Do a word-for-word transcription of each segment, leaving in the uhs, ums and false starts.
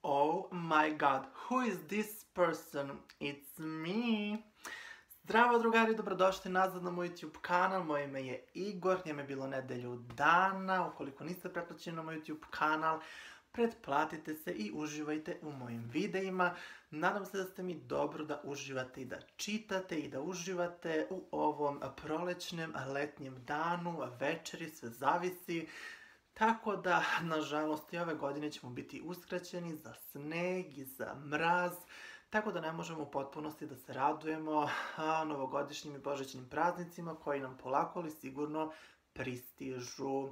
Oh my god, who is this person? It's me! Zdravo drugari, dobrodošli nazad na moj YouTube kanal, moje ime je Igor, nije me bilo nedelju dana, ukoliko niste pretplaćeni na moj YouTube kanal, pretplatite se i uživajte u mojim videima. Nadam se da ste mi dobro da uživate i da čitate i da uživate u ovom prolećnem letnjem danu, večeri, sve zavisi. Tako da, nažalost, i ove godine ćemo biti uskraćeni za sneg i za mraz, tako da ne možemo u potpunosti da se radujemo novogodišnjim i božićnim praznicima koji nam polako ali sigurno pristižu.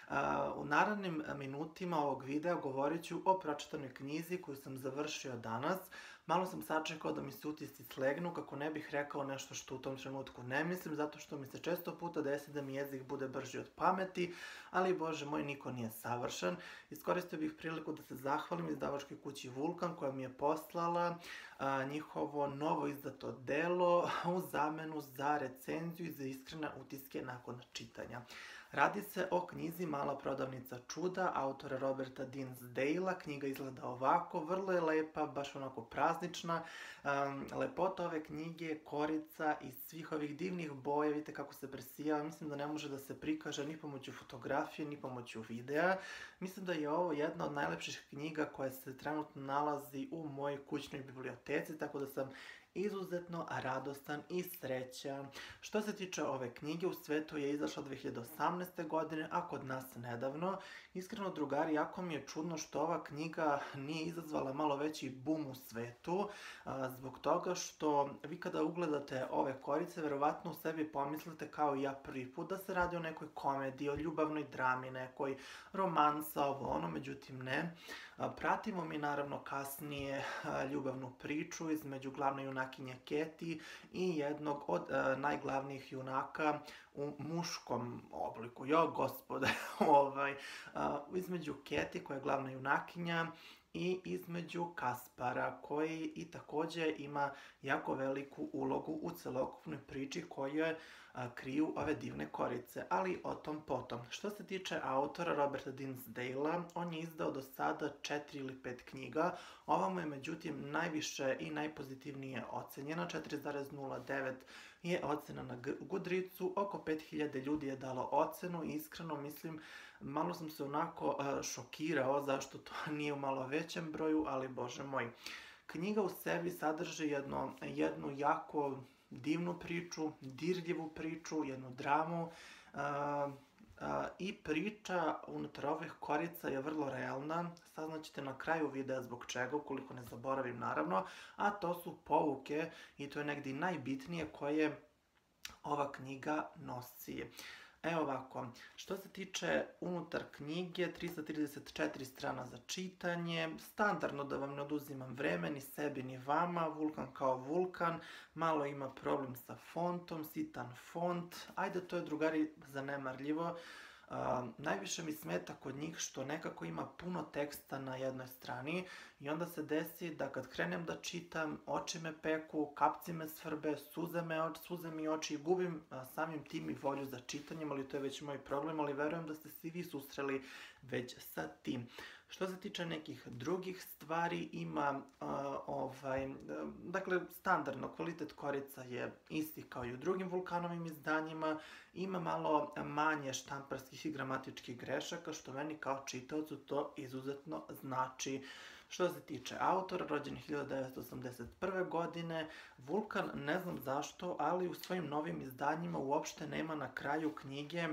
U narednim minutima ovog videa govorit ću o pročitanoj knjizi koju sam završio danas. Malo sam sačekao da mi se utisci slegnu kako ne bih rekao nešto što u tom trenutku ne mislim, zato što mi se često puta desi da mi jezik bude brži od pameti, ali bože moj, niko nije savršen. Iskoristio bih priliku da se zahvalim izdavačkoj kući Vulkan koja mi je poslala a, njihovo novo izdato delo u zamenu za recenziju i za iskrene utiske nakon čitanja. Radi se o knjizi Mala prodavnica čuda autora Roberta Dinsdale-a. Knjiga izgleda ovako, vrlo je lepa, baš onako praznična. Um, lepota ove knjige je korica i svih ovih divnih boja, vidite kako se presijava. Mislim da ne može da se prikaže ni pomoću fotografije, ni pomoću videa. Mislim da je ovo jedna od najlepših knjiga koja se trenutno nalazi u mojoj kućnoj biblioteci, tako da sam izuzetno radostan i srećan. Što se tiče ove knjige, u svetu je izašla dve hiljade osamnaeste. godine, a kod nas nedavno. Iskreno, drugari, jako mi je čudno što ova knjiga nije izazvala malo veći bum u svetu, a, zbog toga što vi kada ugledate ove korice, verovatno u sebi pomislite kao i ja prvi put da se radi o nekoj komediji, o ljubavnoj drami, nekoj romansa, ovo ono, međutim ne. A, pratimo mi naravno kasnije a, ljubavnu priču između glavne junakinje Keti i jednog od a, najglavnijih junaka u muškom obliku. Jo, gospode, ovaj, a, između Keti koja je glavna junakinja i između Kaspara koji i takođe ima jako veliku ulogu u celokupnoj priči koju a, kriju ove divne korice, ali o tom potom. Što se tiče autora Roberta Dinsdale-a, on je izdao do sada četiri ili pet knjiga. Ova mu je međutim najviše i najpozitivnije ocenjena, četiri zarez nula devet je ocena na Goodreadsu, oko pet hiljada ljudi je dalo ocenu i iskreno mislim, malo sam se onako a, šokirao zašto to nije u malo većem broju, ali bože moj. Knjiga u sebi sadrži jedno, jednu jako divnu priču, dirljivu priču, jednu dramu a, a, i priča unutar ovih korica je vrlo realna. Saznaćete na kraju videa zbog čega, ukoliko ne zaboravim naravno, a to su pouke i to je negdje najbitnije koje ova knjiga nosi. Evo ovako, što se tiče unutar knjige, trista trideset četiri strana za čitanje, standardno da vam ne oduzimam vreme, ni sebi ni vama, Vulkan kao Vulkan, malo ima problem sa fontom, sitan font, ajde to je drugari zanemarljivo. Uh, najviše mi smeta kod njih što nekako ima puno teksta na jednoj strani i onda se desi da kad krenem da čitam, oči me peku, kapci me svrbe, suze, me oči, suze mi oči i gubim uh, samim tim i volju za čitanjem, ali to je već moj problem, ali verujem da ste svi vi susreli već sa tim. Što se tiče nekih drugih stvari, ima uh, ovaj, uh, dakle, standardno kvalitet korica je isti kao i u drugim Vulkanovim izdanjima, ima malo manje štamparskih i gramatičkih grešaka, što meni kao čitaocu to izuzetno znači. Što se tiče autora, rođen hiljadu devetsto osamdeset prve. godine, Vulkan, ne znam zašto, ali u svojim novim izdanjima uopšte nema na kraju knjige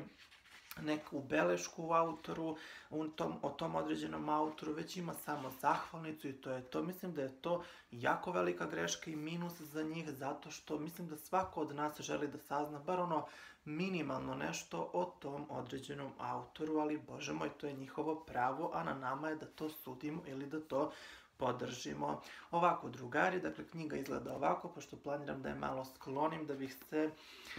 neku belešku u autoru, u tom, o tom određenom autoru, već ima samo zahvalnicu i to je to. Mislim da je to jako velika greška i minus za njih, zato što mislim da svako od nas želi da sazna bar ono minimalno nešto o tom određenom autoru, ali bože moj, to je njihovo pravo, a na nama je da to sudimo ili da to podržimo. Ovako, drugari, dakle, knjiga izgleda ovako, pošto planiram da je malo sklonim, da bih se,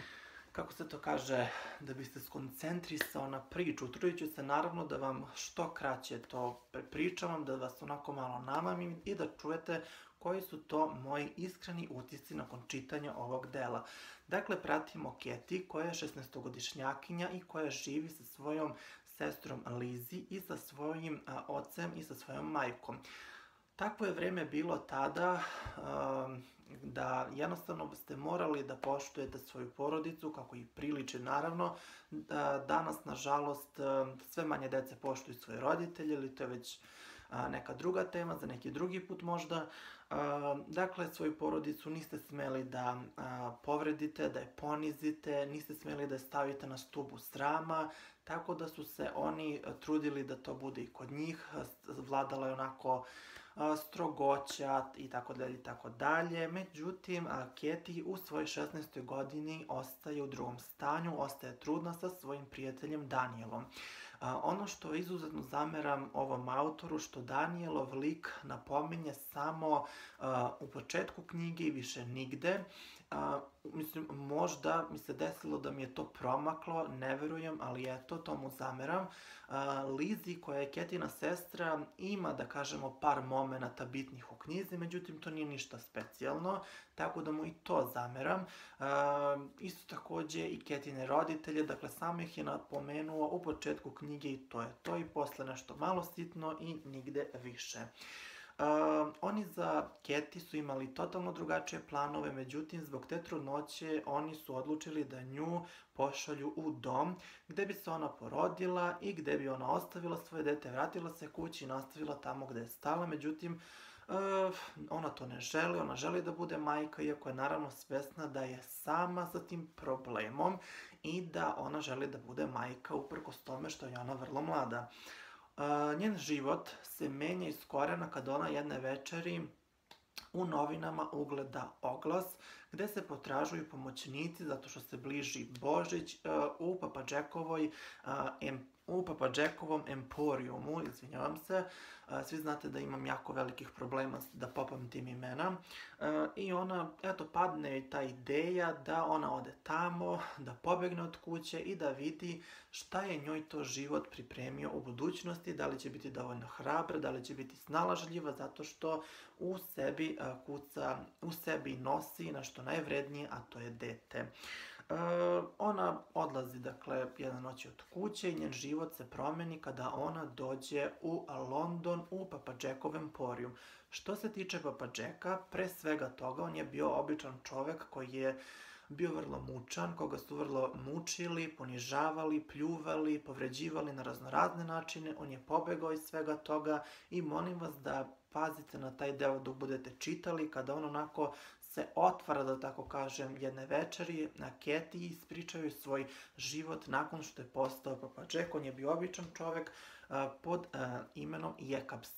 kako se to kaže, da bih se skoncentrisao na priču. Trudit ću se naravno da vam što kraće to prepričavam, da vas onako malo namamim i da čujete koji su to moji iskreni utisci nakon čitanja ovog dela. Dakle, pratimo Keti koja je šesnaestogodišnjakinja i koja živi sa svojom sestrom Lizi i sa svojim a, ocem i sa svojom majkom. takvo je vreme bilo tada um, da jednostavno ste morali da poštujete svoju porodicu, kako i priliči naravno. Danas, nažalost, sve manje dece poštuju svoje roditelje, ili to je već neka druga tema, za neki drugi put možda. Dakle, svoju porodicu niste smeli da povredite, da je ponizite, niste smeli da je stavite na stubu srama, tako da su se oni trudili da to bude i kod njih. Vladala je onako strogoća i tako dalje i tako dalje. Međutim, Katie u svojoj šesnaestoj godini ostaje u drugom stanju, ostaje trudna sa svojim prijateljem Danielom. Ono što izuzetno zameram ovom autoru, što Danielov lik napominje samo u početku knjige i više nigde. Mislim, možda mi se desilo da mi je to promaklo, ne verujem, ali eto, to mu zameram. Lizzie, koja je Katina sestra, ima, da kažemo, par momenata bitnih u knjizi, međutim, to nije ništa specijalno, tako da mu i to zameram. Isto takođe i Katine roditelje, dakle, sam ih je napomenuo u početku knjige i to je to, i posle nešto malo sitno i nigde više. Uh, oni za Katie su imali totalno drugačije planove, međutim, zbog te trudnoće oni su odlučili da nju pošalju u dom gde bi se ona porodila i gde bi ona ostavila svoje dete, vratila se kući i nastavila tamo gde je stala. Međutim, uh, ona to ne želi, ona želi da bude majka, iako je naravno svesna da je sama sa tim problemom i da ona želi da bude majka uprkos tome što je ona vrlo mlada. Uh, njen život se menja iz korena kada ona jedne večeri u novinama ugleda oglas gde se potražuju pomoćnici zato što se bliži Božić uh, u Papa Jackovoj uh, em, u Papa Jackovom emporijumu, izvinjavam se. Uh, svi znate da imam jako velikih problema da popamtim imena. Uh, I ona, eto, padne i ta ideja da ona ode tamo, da pobegne od kuće i da vidi šta je njoj to život pripremio u budućnosti, da li će biti dovoljno hrabra, da li će biti snalažljiva, zato što u sebi uh, kuca, u sebi nosi nešto najvrednije, a to je dete. Uh, ona odlazi, dakle, jedna noć od kuće i njen život se promeni kada ona dođe u London u Papa Jackov emporijum. Što se tiče Papa Jacka, pre svega toga, on je bio običan čovek koji je bio vrlo mučan, koga su vrlo mučili, ponižavali, pljuvali, povređivali na raznorazne načine. On je pobegao iz svega toga i molim vas da pazite na taj deo dok budete čitali, kada on onako se otvara, da tako kažem, jedne večeri na Katie i ispričaju svoj život nakon što je postao Papa Jack. On je bio običan čovek uh, pod uh, imenom Jekabs.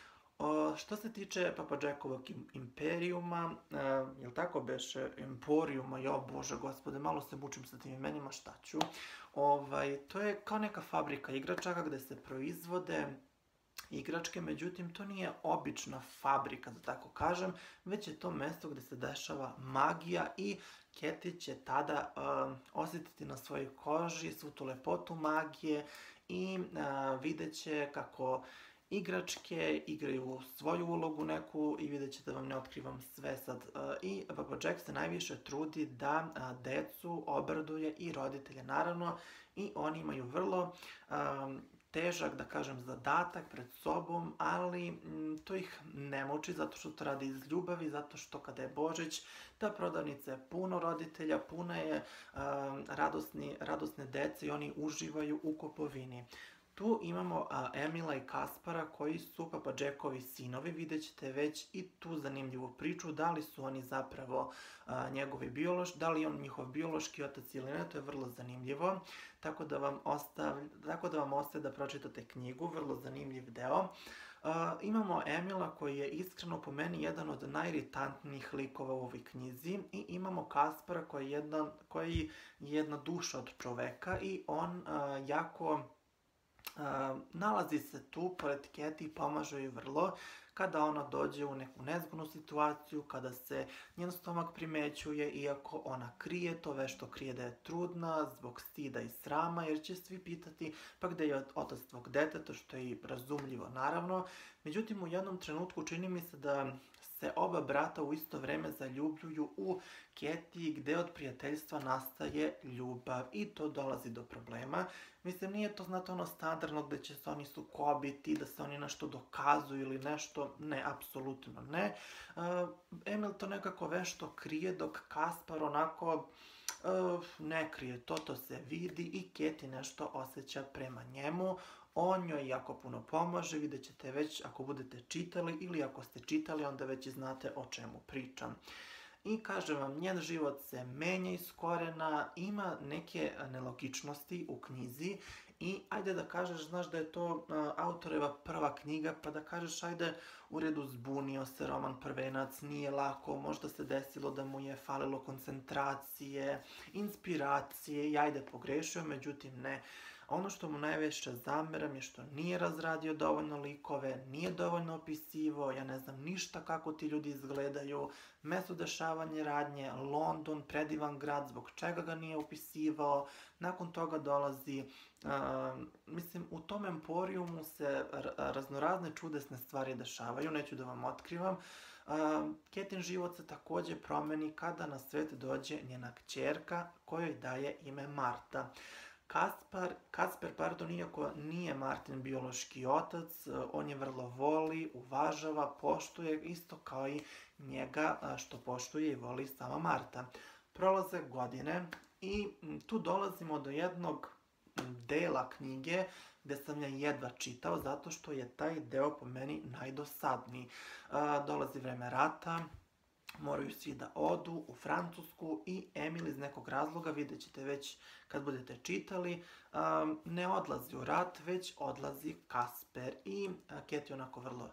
Uh, što se tiče Papa Jackovog imperijuma, uh, jel tako beše, emporijuma, jo bože gospode, malo se mučim sa tim imenima, šta ću. Ovaj, to je kao neka fabrika igračaka gde se proizvode igračke, međutim to nije obična fabrika, da tako kažem, već je to mesto gde se dešava magija i Katie će tada uh, osjetiti na svojoj koži svu tu lepotu magije i uh, vidjet će kako igračke igraju svoju ulogu neku i vidjet ćete da vam ne otkrivam sve sad. Uh, I Papa Jack se najviše trudi da uh, decu obraduje i roditelje naravno, i oni imaju vrlo um, težak, da kažem, zadatak pred sobom, ali m, to ih ne muči zato što to radi iz ljubavi, zato što kada je Božić, ta prodavnica je puno roditelja, puna je um, radosni, radosne dece i oni uživaju u kupovini. Tu imamo a, Emila i Kaspara koji su Papa Jackovi sinovi, vidjet ćete već i tu zanimljivu priču, da li su oni zapravo a, njegovi biološki, da li je on njihov biološki otac ili ne, to je vrlo zanimljivo, tako da vam ostaje, tako da vam ostaje da pročitate knjigu, vrlo zanimljiv deo. Uh, imamo Emila koji je iskreno po meni jedan od najiritantnijih likova u ovoj knjizi i imamo Kaspara koji je jedna, koji je jedna duša od čoveka i on uh, jako Uh, nalazi se tu pored Katie i pomaže joj vrlo kada ona dođe u neku nezgodnu situaciju, kada se njen stomak primećuje, iako ona krije to, vešto krije da je trudna zbog stida i srama, jer će svi pitati pa gde je otac tvog deteta, što je i razumljivo naravno. Međutim, u jednom trenutku čini mi se da se oba brata u isto vreme zaljubljuju u Katie, gde od prijateljstva nastaje ljubav i to dolazi do problema. Mislim, nije to, znate, ono standardno gde će se oni sukobiti, da se oni nešto dokazuju ili nešto. nešto? Ne, apsolutno ne. Emil to nekako vešto krije, dok Kaspar onako ne krije to, to se vidi i Keti nešto osjeća prema njemu. On joj jako puno pomaže, vidjet ćete već ako budete čitali ili ako ste čitali onda već znate o čemu pričam. I kažem vam, njen život se menja iz korena, ima neke nelogičnosti u knjizi i ajde da kažeš, znaš da je to autoreva prva knjiga, pa da kažeš ajde u redu zbunio se Roman Prvenac, nije lako, možda se desilo da mu je falilo koncentracije, inspiracije i ajde pogrešio, međutim ne. Ono što mu najviše zameram je što nije razradio dovoljno likove, nije dovoljno opisivo, ja ne znam ništa kako ti ljudi izgledaju, mesto dešavanje radnje, London, predivan grad, zbog čega ga nije opisivao, nakon toga dolazi, uh, mislim, u tom emporijumu se raznorazne čudesne stvari dešavaju, neću da vam otkrivam. Uh, Ketin život se također promeni kada na svet dođe njena kćerka kojoj daje ime Marta. Kaspar, Kasper, pardon, iako nije Martin biološki otac, on je vrlo voli, uvažava, poštuje, isto kao i njega što poštuje i voli sama Marta. Prolaze godine i tu dolazimo do jednog dela knjige gdje sam ja jedva čitao zato što je taj deo po meni najdosadniji. Dolazi vreme rata, moraju svi da odu u Francusku i Emil iz nekog razloga, vidjet ćete već kad budete čitali, ne odlazi u rat, već odlazi Kasper i Keti je onako vrlo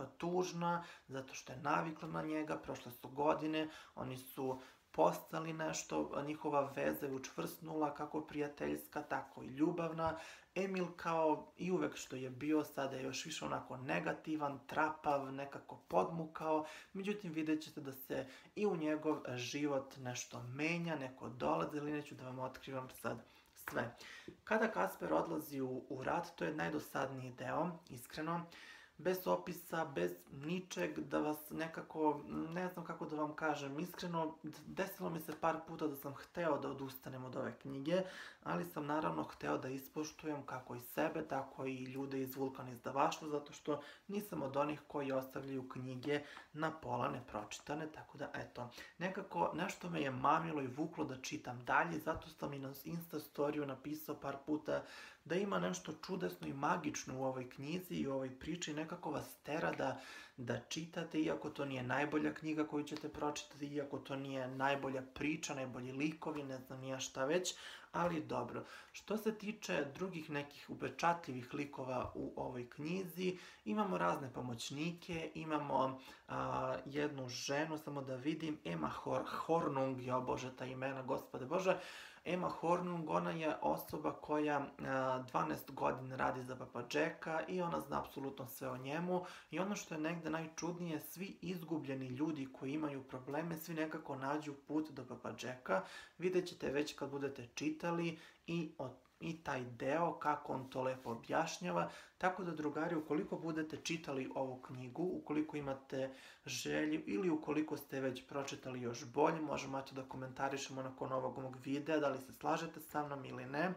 tužna zato što je navikla na njega, prošle su godine, oni su postali nešto, njihova veza je učvrsnula kako prijateljska, tako i ljubavna. Emil kao i uvek što je bio, sada je još više onako negativan, trapav, nekako podmukao, međutim vidjet ćete da se i u njegov život nešto menja, neko dolazi, ali neću da vam otkrivam sad sve. Kada Kasper odlazi u, u rat, to je najdosadniji deo, iskreno, bez opisa, bez ničeg, da vas nekako, ne znam kako da vam kažem, iskreno, desilo mi se par puta da sam hteo da odustanem od ove knjige, ali sam naravno hteo da ispoštujem kako i sebe, tako i ljude iz Vulkan izdavaštva, zato što nisam od onih koji ostavljaju knjige na pola nepročitane, tako da eto, nekako nešto me je mamilo i vuklo da čitam dalje, zato sam i na Insta storiju napisao par puta da ima nešto čudesno i magično u ovoj knjizi i u ovoj priči, nekako vas tera da, da čitate, iako to nije najbolja knjiga koju ćete pročitati, iako to nije najbolja priča, najbolji likovi, ne znam nija šta već, ali dobro. Što se tiče drugih nekih upečatljivih likova u ovoj knjizi, imamo razne pomoćnike, imamo a, jednu ženu, samo da vidim, Emma Hor Hornung, jo bože ta imena, gospode bože, Emma Hornung, ona je osoba koja a, dvanaest godina radi za Papa Jacka i ona zna apsolutno sve o njemu i ono što je negde najčudnije, svi izgubljeni ljudi koji imaju probleme, svi nekako nađu put do Papa Jacka, vidjet ćete već kad budete čitali i od i taj deo, kako on to lepo objašnjava, tako da drugari, ukoliko budete čitali ovu knjigu, ukoliko imate želju ili ukoliko ste već pročitali još bolje, možemo da komentarišemo nakon ovog mog videa, da li se slažete sa mnom ili ne.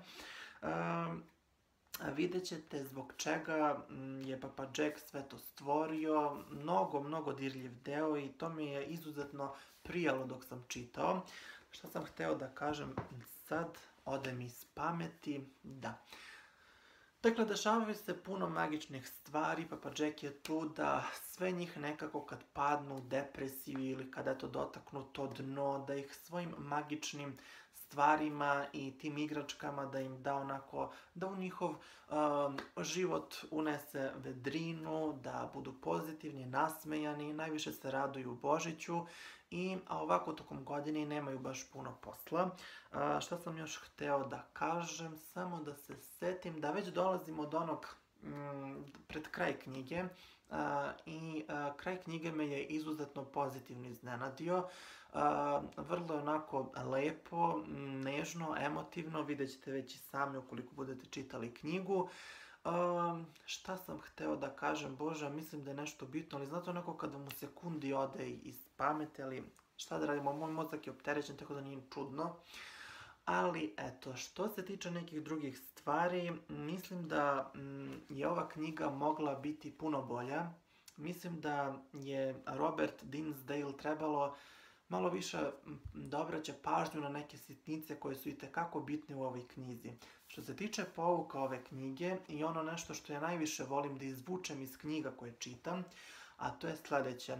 Um, Vidjet ćete zbog čega je Papa Jack sve to stvorio, mnogo, mnogo dirljiv deo i to mi je izuzetno prijalo dok sam čitao. Šta sam hteo da kažem sad? Ode mi iz pameti, da. Dakle, dešavaju se puno magičnih stvari, Papa Jack je tu da sve njih nekako kad padnu u depresiju ili kada je to dotaknu to dno, da ih svojim magičnim stvarima i tim igračkama da im da onako, da u njihov um, život unese vedrinu, da budu pozitivni, nasmejani, najviše se raduju Božiću i a ovako tokom godine nemaju baš puno posla. A, šta sam još hteo da kažem, samo da se setim da već dolazimo od onog m, pred kraj knjige a, i a, kraj knjige me je izuzetno pozitivno iznenadio. A, vrlo je onako lepo, nežno, emotivno, vidjet ćete već i sami ukoliko budete čitali knjigu. Um, šta sam hteo da kažem, bože, mislim da je nešto bitno, ali znate onako kada mu sekundi ode iz pameti, ali šta da radimo, moj mozak je opterećen, tako da nije čudno. Ali eto, što se tiče nekih drugih stvari, mislim da mm, je ova knjiga mogla biti puno bolja. mislim da je Robert Dinsdale trebalo malo više da obraća pažnju na neke sitnice koje su itekako bitne u ovoj knjizi. Što se tiče pouka ove knjige i ono nešto što ja najviše volim da izvučem iz knjiga koje čitam, a to je sledeće,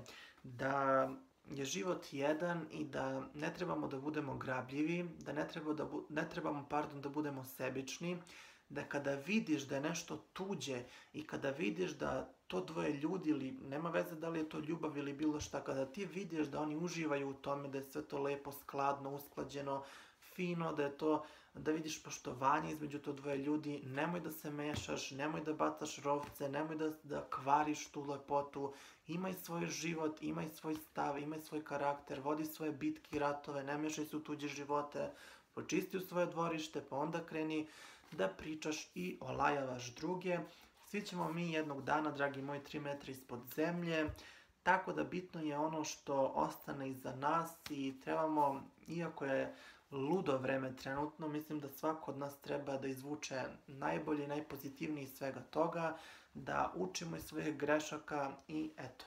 da je život jedan i da ne trebamo da budemo grabljivi, da ne, treba da bu, ne trebamo pardon, da budemo sebični, da kada vidiš da je nešto tuđe i kada vidiš da to dvoje ljudi, ili nema veze da li je to ljubav ili bilo šta, kada ti vidiš da oni uživaju u tome, da je sve to lepo, skladno, usklađeno, fino, da je to, da vidiš poštovanje između to dvoje ljudi, nemoj da se mešaš, nemoj da bacaš rovce, nemoj da, da kvariš tu lepotu, imaj svoj život, imaj svoj stav, imaj svoj karakter, vodi svoje bitke i ratove, ne mešaj se u tuđe živote, počisti u svoje dvorište, pa onda kreni da pričaš i olajavaš druge. Svi ćemo mi jednog dana, dragi moji, tri metra ispod zemlje, tako da bitno je ono što ostane iza nas i trebamo, iako je ludo vreme trenutno, mislim da svako od nas treba da izvuče najbolje i najpozitivnije iz svega toga, da učimo iz svojih grešaka i eto.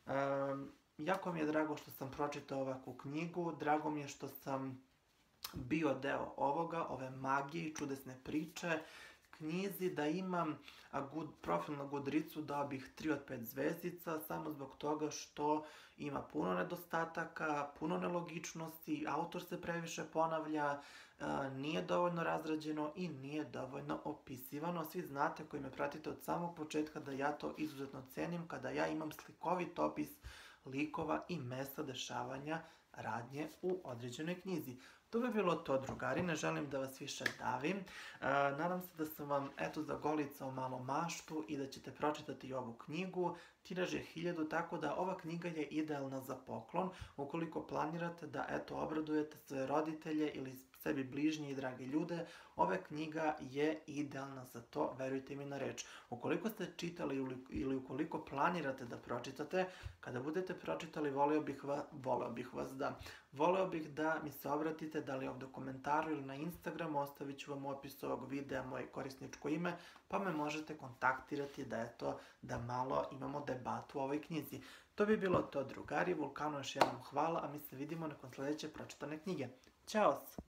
Um, jako mi je drago što sam pročitao ovakvu knjigu, drago mi je što sam bio deo ovoga, ove magije i čudesne priče, knjizi, da imam good, profil na Goodreadsu, dao bih tri od pet zvezdica, samo zbog toga što ima puno nedostataka, puno nelogičnosti, autor se previše ponavlja, nije dovoljno razrađeno i nije dovoljno opisivano. Svi znate koji me pratite od samog početka da ja to izuzetno cenim kada ja imam slikovit opis likova i mesta dešavanja radnje u određenoj knjizi. To bi bilo to, drugari, ne želim da vas više davim. E, nadam se da sam vam, eto, zagolicao malo maštu i da ćete pročitati ovu knjigu. Tiraž je hiljadu, tako da ova knjiga je idealna za poklon. Ukoliko planirate da, eto, obradujete svoje roditelje ili sebi bližnje i drage ljude, ova knjiga je idealna za to, verujte mi na reč. Ukoliko ste čitali ili, ili ukoliko planirate da pročitate, kada budete pročitali, voleo bih, va, voleo bih vas da voleo bih da mi se obratite, da li ovdje u komentaru ili na Instagramu, ostavit ću vam u opisu ovog videa moje korisničko ime, pa me možete kontaktirati da, eto, da malo imamo debatu u ovoj knjizi. To bi bilo to, drugari, Vulkanu još jednom hvala, a mi se vidimo nakon sljedeće pročitane knjige. Ćao!